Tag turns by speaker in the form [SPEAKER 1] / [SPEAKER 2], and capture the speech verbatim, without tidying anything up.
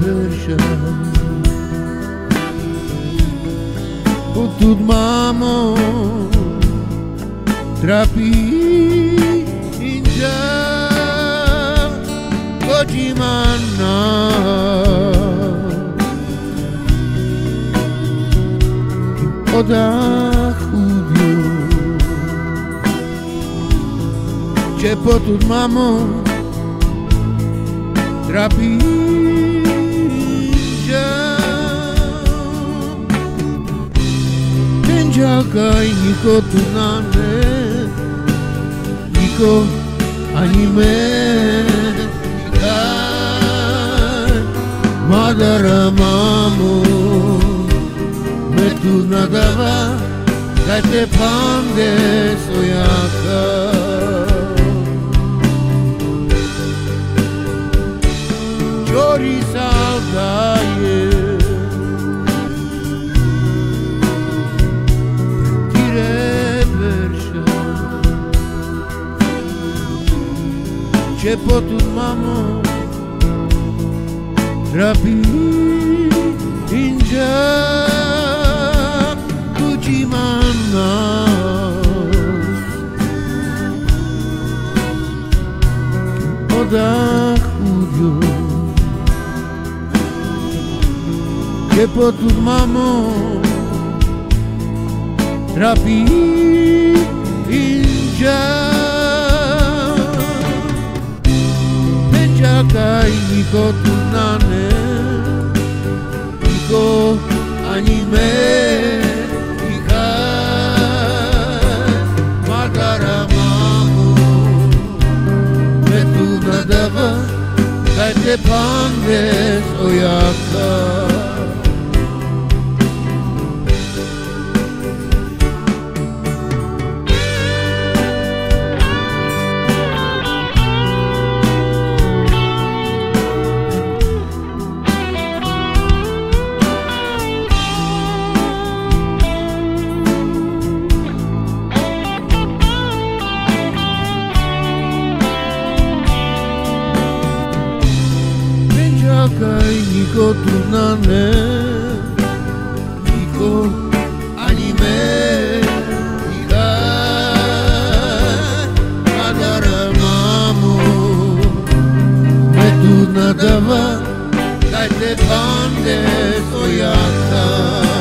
[SPEAKER 1] verša Potud mamo trapinja Kojimana Odachudio Če potud mamo trapinja Čakaj, niko tu nane, niko ani me Kaj, madara mamo Me tu nadava, kaj te pande sojaka Čori saldaje Če potud mamo trapinja Kujimana Odachudio Če potud mamo trapinja Čakaj, niko tu nane, niko ani me Kaj, madara mamo Me tu nadava, kaj te pande sojaka Čakaj, niko tu nane, niko ani me Kaj, madara mamo Me tu nadava, kaj te pande sojaka